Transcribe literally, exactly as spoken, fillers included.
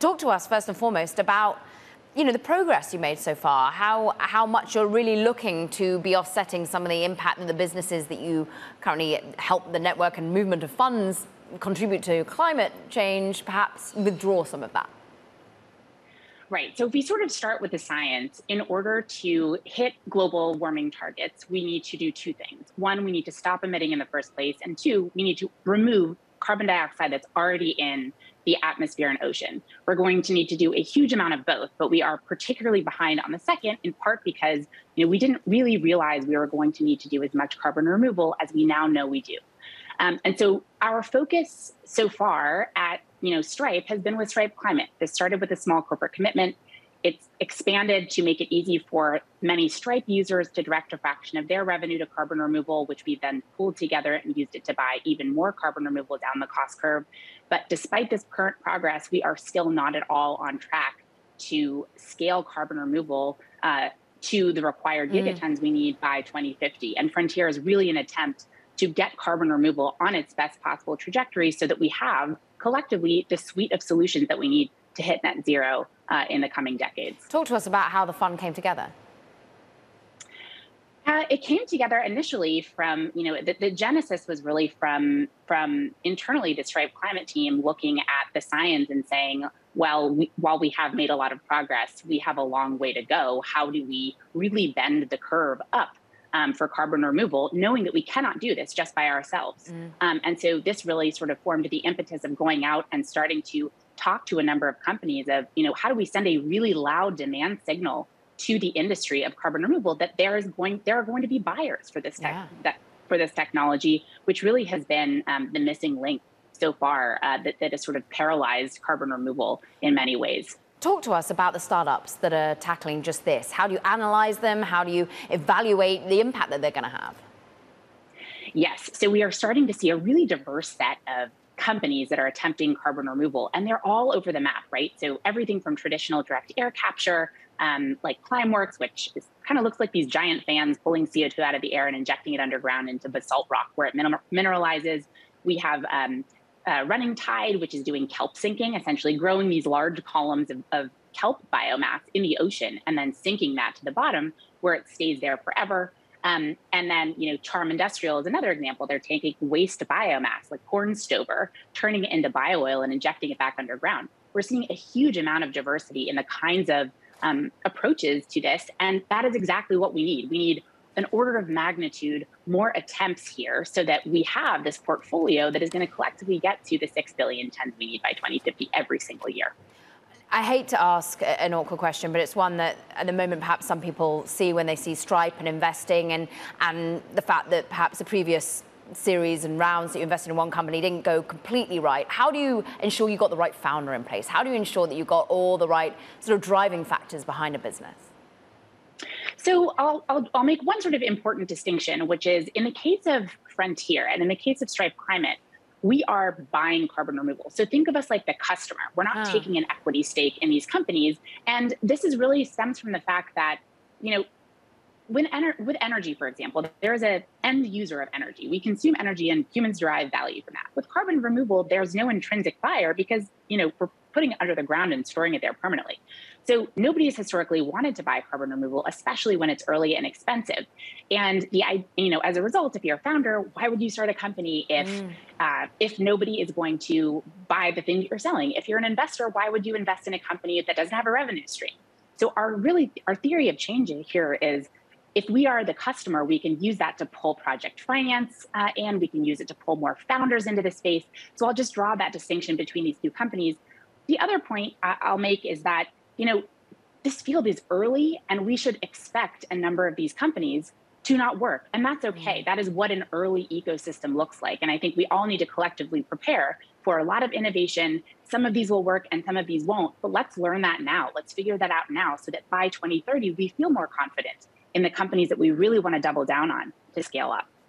Talk to us first and foremost about, you know, the progress you made so far, how how much you're really looking to be offsetting some of the impact that the businesses that you currently help the network and movement of funds contribute to climate change, perhaps withdraw some of that. Right. So if we sort of start with the science, in order to hit global warming targets, we need to do two things. One, we need to stop emitting in the first place. And two, we need to remove carbon dioxide that's already in the atmosphere and ocean. We're going to need to do a huge amount of both, but we are particularly behind on the second, in part because you know, we didn't really realize we were going to need to do as much carbon removal as we now know we do. Um, and so our focus so far at you know, Stripe has been with Stripe Climate. This started with a small corporate commitment. It's expanded to make it easy for many Stripe users to direct a fraction of their revenue to carbon removal, which we then pulled together and used it to buy even more carbon removal down the cost curve. But despite this current progress, we are still not at all on track to scale carbon removal uh, to the required Mm. gigatons we need by twenty fifty. And Frontier is really an attempt to get carbon removal on its best possible trajectory so that we have collectively the suite of solutions that we need to hit net zero uh, in the coming decades. Talk to us about how the fund came together. Uh, it came together initially from, you know, the, the genesis was really from, from internally the Stripe Climate team looking at the science and saying, well, we, while we have made a lot of progress, we have a long way to go. How do we really bend the curve up Um, for carbon removal, knowing that we cannot do this just by ourselves. Mm. Um, and so this really sort of formed the impetus of going out and starting to talk to a number of companies of, you know, how do we send a really loud demand signal to the industry of carbon removal that there is going, there are going to be buyers for this tech, yeah. that, for this technology, which really has been um, the missing link so far uh, that, that has sort of paralyzed carbon removal in many ways. Talk to us about the startups that are tackling just this. How do you analyze them? How do you evaluate the impact that they're going to have? Yes, so we are starting to see a really diverse set of companies that are attempting carbon removal, and they're all over the map, right? So everything from traditional direct air capture, um, like Climeworks, which is, kind of looks like these giant fans pulling C O two out of the air and injecting it underground into basalt rock where it mineral mineralizes. We have um, Uh, Running Tide, which is doing kelp sinking, essentially growing these large columns of, of kelp biomass in the ocean and then sinking that to the bottom where it stays there forever. Um, and then, you know, Charm Industrial is another example. They're taking waste biomass like corn stover, turning it into bio-oil and injecting it back underground. We're seeing a huge amount of diversity in the kinds of um, approaches to this. And that is exactly what we need. We need an order of magnitude more attempts here so that we have this portfolio that is going to collectively get to the six billion tons we need by twenty fifty every single year. I hate to ask an awkward question, but it's one that at the moment perhaps some people see when they see Stripe and investing and, and the fact that perhaps the previous series and rounds that you invested in one company didn't go completely right. How do you ensure you got the right founder in place? How do you ensure that you got all the right sort of driving factors behind a business? So I'll, I'll, I'll make one sort of important distinction, which is in the case of Frontier and in the case of Stripe Climate, we are buying carbon removal. So think of us like the customer. We're not oh. taking an equity stake in these companies. And this is really stems from the fact that, you know, when ener with energy, for example, there's an end user of energy. We consume energy and humans derive value from that. With carbon removal, there's no intrinsic buyer because, you know, we're putting it under the ground and storing it there permanently. So nobody has historically wanted to buy carbon removal, especially when it's early and expensive. And the, you know, as a result, if you're a founder, why would you start a company if, mm. uh, if nobody is going to buy the thing that you're selling? If you're an investor, why would you invest in a company that doesn't have a revenue stream? So our really, our theory of changing here is if we are the customer, we can use that to pull project finance uh, and we can use it to pull more founders into the space. So I'll just draw that distinction between these two companies. The other point I'll make is that, you know, this field is early and we should expect a number of these companies to not work. And that's okay. That is what an early ecosystem looks like. And I think we all need to collectively prepare for a lot of innovation. Some of these will work and some of these won't, but let's learn that now. Let's figure that out now so that by twenty thirty, we feel more confident in the companies that we really want to double down on to scale up.